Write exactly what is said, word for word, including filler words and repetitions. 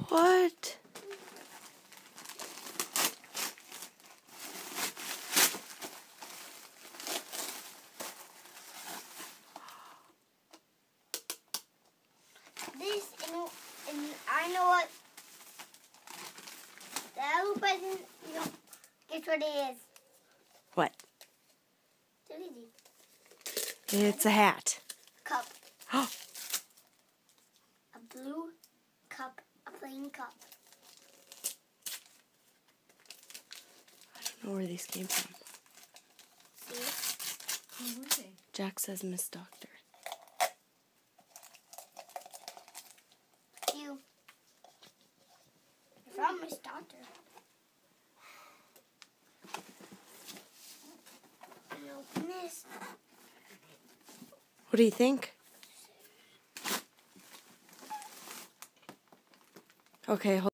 What? This, and, and I know what the other present, you know, guess what it is? What? Too easy. It's a hat. Cup. Oh, A blue cup, a plain cup. I don't know where these came from. See? Who were they? Jack says Miss Doctor. You. You're from Miss Doctor. And open this. What do you think? Okay, hold